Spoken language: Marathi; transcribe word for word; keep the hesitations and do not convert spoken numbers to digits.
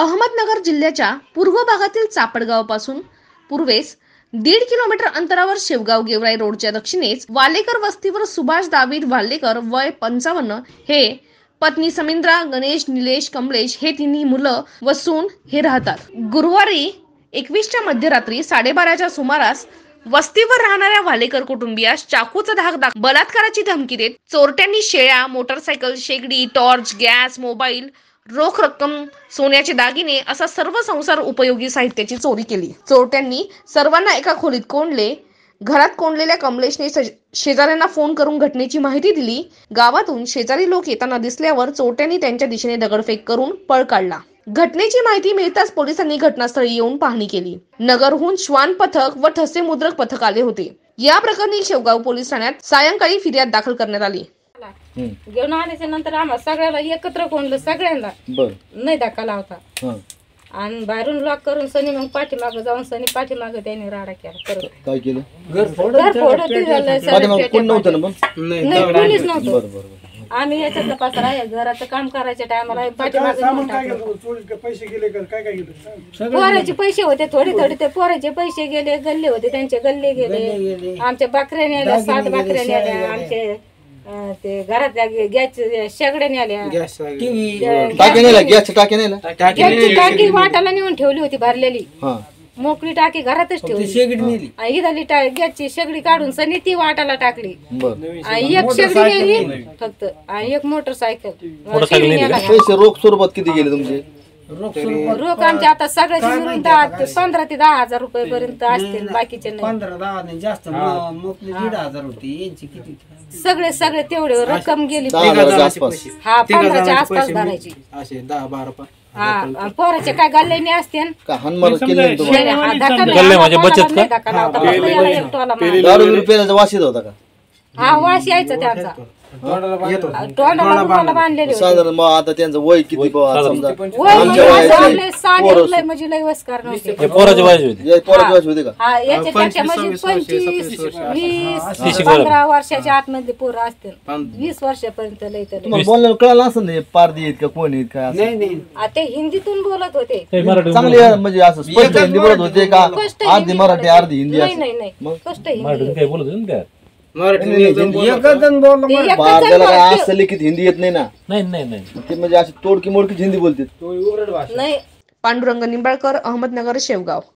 अहमदनगर जिल्ह्याच्या पूर्व भागातील चापडगावपासून पूर्वेस दीड किलोमीटर अंतरावर शेवगाव गेवराई रोडच्या दक्षिणेस वालेकर वस्तीवर सुभाष दावीद वालेकर वय पंचावन्न हे पत्नी समिंद्रा गणेश निलेश कमलेश हे तिन्ही मुलं व सून हे राहतात. गुरुवारी एकवीसच्या मध्यरात्री साडेबाराच्या सुमारास वस्तीवर राहणाऱ्या वालेकर कुटुंबियास चाकूचा धाक दाख बलात्काराची धमकी देत चोरट्यांनी शेळ्या, मोटरसायकल, शेगडी, टॉर्च, गॅस, मोबाईल, रोख रक्कम, सोन्याचे दागिने असा सर्व संसार उपयोगी साहित्याची चोरी केली. चोरट्यांनी सर्वांना एका खोलीत कोंडले. घरात कोंडलेल्या कमलेशने शेजाऱ्यांना फोन करून घटनेची माहिती दिली. गावातून शेजारी लोक येताना दिसल्यावर चोरट्यांनी त्यांच्या दिशेने दगडफेक करून पळ काढला. घटनेची माहिती मिळताच पोलिसांनी घटनास्थळी येऊन पाहणी केली. नगरहून श्वान पथक व ठसे मुद्रक पथक आले होते. या प्रकरणी शेवगाव पोलीस ठाण्यात सायंकाळी फिर्याद दाखल करण्यात आली. घेऊन आल्याच्या नंतर आम्हाला सगळ्याला एकत्र कोंडलं, सगळ्यांना नाही धक्का लावता आणि बाहेरून लॉक करून सनी मग पाठीमाग जाऊन सनी पाठीमाग त्याने राडा केला. परत काय केलं? घर फोड पोलीस नव्हतं. आम्ही याच्यात पसारा आहे घराचं काम करायच्या टायमाला पोराचे पैसे होते थोडे थोडे, ते पोराचे पैसे गेले, गल्ले होते त्यांचे गल्ले गेले, आमच्या बकऱ्या नेल्या, सात बकऱ्या नेल्या, आमचे ते घरातल्या गॅसच्या शेगड्या नेल्या, टाकी वाटाला नेऊन ठेवली होती भरलेली, मोकळी टाकी घरातच ठेवली. इथली गॅसची शेगडी काढून सनी ती वाटाला टाकली. एक शेगडी नेली फक्त आणि एक मोटरसायकल. पैसे रोख स्वरूपात किती गेले तुमचे? रोख आमचे आता सगळ्याचे मिळून दहा पंधरा ते दहा हजार रुपये पर्यंत असतील, बाकीचे पंधरा दहा जास्त दीड हजार होती यांची. किती सगळे सगळे तेवढे रक्कम गेली. हा पंधराच्या आसपास धरायची. दहा बारा हा पोराचे काय गल्ले असते वास येत होता का? हा वास यायचा त्यांचा. तोंडाला बांधलेले साधारण मग आता त्यांचं वय किती? म्हणजे लय वस्कार नव्हते. होते का? हा याच्या पंचवीस वीस पंधरा वर्षाच्या आतमध्ये पोरं असतील, वीस वर्षापर्यंत लय. तर बोलण्याला कळालं असं नाही पारदी आहेत का कोण आहेत काय? ते हिंदीतून बोलत होते चांगले, म्हणजे असं स्पष्ट हिंदी बोलत होते का? अर्धी मराठी अर्धी हिंदी? नाही नाही नाही स्पष्ट हिंदी. असं लिखित हिंदी येत नाही ना? नाही नाही ते म्हणजे अशी तोडकी मोडकी हिंदी बोलते. पांडुरंग निंबाळकर, अहमदनगर, शेवगाव.